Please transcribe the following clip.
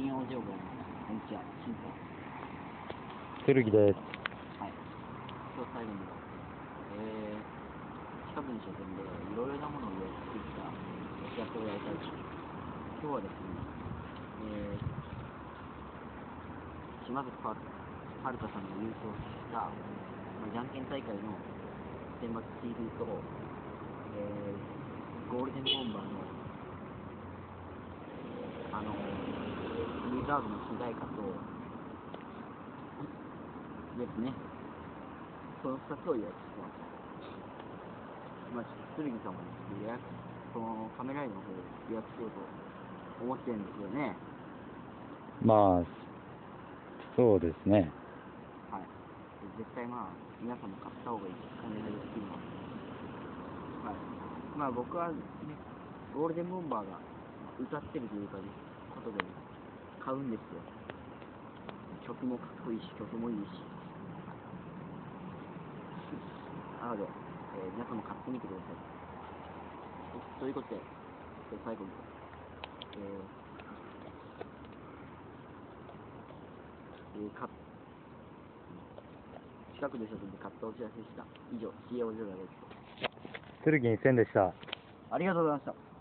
金曜情報のこんにちは、しんさん。 剣です。 はい。今日最後に近くの書店でいろいろなものを予約してきたお知らせをやりたいと思います。今日はですね、島津はるかさんが優勝した、じゃんけん大会の選抜 CD と、ゴールデンボンバーのリザーブの主題歌とですね、その2つを予約してます。剣さんもそのカメライの方を予約しようと思ってるんですよね。 まあ、そうですね。 はい。絶対皆さんも買った方がいいカメライ好きな。はい。僕はね、ゴールデンボンバーが歌ってるというかね、ことで買うんですよ。曲もかっこいいし、曲もいいし。なので、皆さんも買ってみてください。ということで、最後に、近くで書店で買ったお知らせでした。以上、CA おじょらです。 剣1000でした。 ありがとうございました。